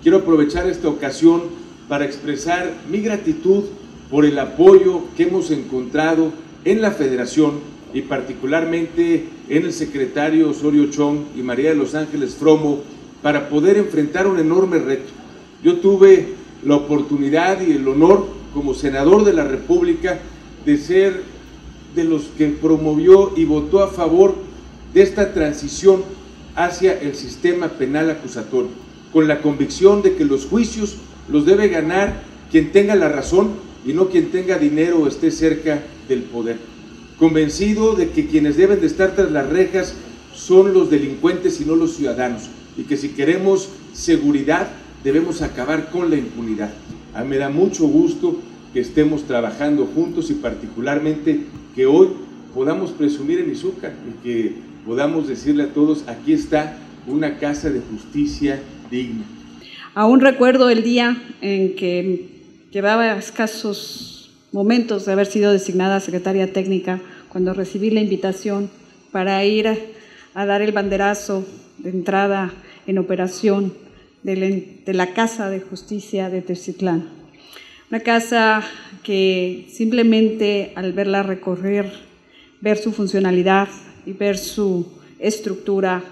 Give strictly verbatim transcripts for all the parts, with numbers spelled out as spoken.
quiero aprovechar esta ocasión para expresar mi gratitud por el apoyo que hemos encontrado en la Federación y particularmente en el secretario Osorio Chong y María de los Ángeles Fromo para poder enfrentar un enorme reto. Yo tuve la oportunidad y el honor como senador de la República de ser de los que promovió y votó a favor de esta transición hacia el sistema penal acusatorio, con la convicción de que los juicios los debe ganar quien tenga la razón y no quien tenga dinero o esté cerca del poder. Convencido de que quienes deben de estar tras las rejas son los delincuentes y no los ciudadanos, y que si queremos seguridad debemos acabar con la impunidad. A mí me da mucho gusto que estemos trabajando juntos y particularmente que hoy podamos presumir en Izúcar y que podamos decirle a todos, aquí está una casa de justicia digna. Aún recuerdo el día en que llevaba escasos momentos de haber sido designada secretaria técnica, cuando recibí la invitación para ir a, a dar el banderazo de entrada en operación de la, de la Casa de Justicia de Teciutlán. Una casa que simplemente al verla recorrer, ver su funcionalidad y ver su estructura,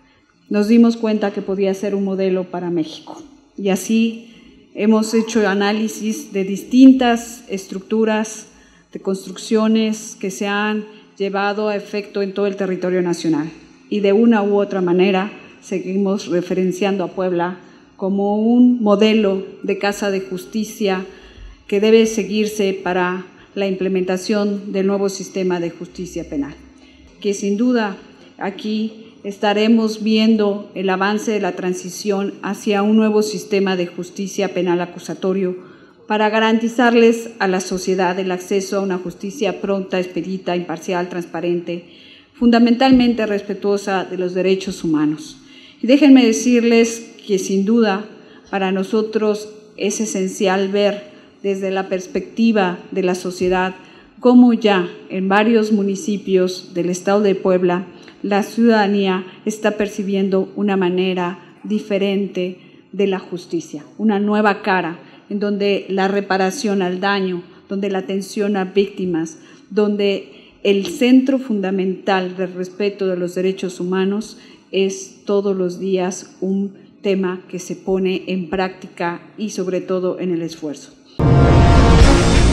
nos dimos cuenta que podía ser un modelo para México. Y así hemos hecho análisis de distintas estructuras, de construcciones que se han llevado a efecto en todo el territorio nacional. Y de una u otra manera seguimos referenciando a Puebla como un modelo de casa de justicia que debe seguirse para la implementación del nuevo sistema de justicia penal, que sin duda aquí estaremos viendo el avance de la transición hacia un nuevo sistema de justicia penal acusatorio para garantizarles a la sociedad el acceso a una justicia pronta, expedita, imparcial, transparente, fundamentalmente respetuosa de los derechos humanos. Y déjenme decirles que sin duda para nosotros es esencial ver desde la perspectiva de la sociedad cómo ya en varios municipios del estado de Puebla la ciudadanía está percibiendo una manera diferente de la justicia, una nueva cara en donde la reparación al daño, donde la atención a víctimas, donde el centro fundamental del respeto de los derechos humanos es todos los días un tema que se pone en práctica y sobre todo en el esfuerzo.